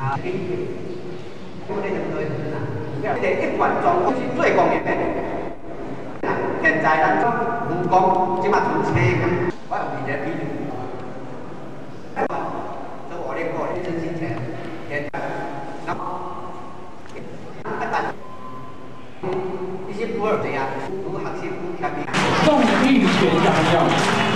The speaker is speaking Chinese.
我哋就對啦，你哋一群狀好似最公平嘅。現在咱講武功，即嘛從車咁，我有二隻比喻。做我哋個人真心情，現在咁一些普洱這樣，如學習不特別。 重力學家教。